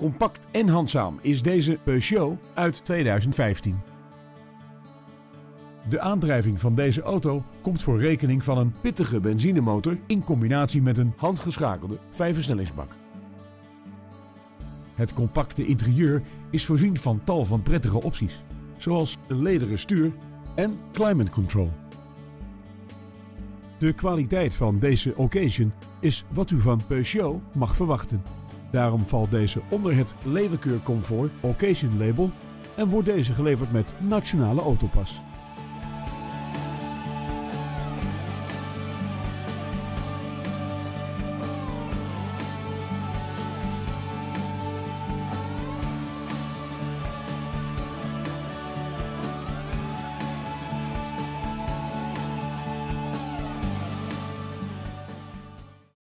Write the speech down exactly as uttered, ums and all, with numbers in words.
Compact en handzaam is deze Peugeot uit tweeduizend vijftien. De aandrijving van deze auto komt voor rekening van een pittige benzinemotor in combinatie met een handgeschakelde vijfversnellingsbak. Het compacte interieur is voorzien van tal van prettige opties, zoals een lederen stuur en climate control. De kwaliteit van deze occasion is wat u van Peugeot mag verwachten. Daarom valt deze onder het Leeuwenkeur Comfort Occasion label en wordt deze geleverd met Nationale Autopas.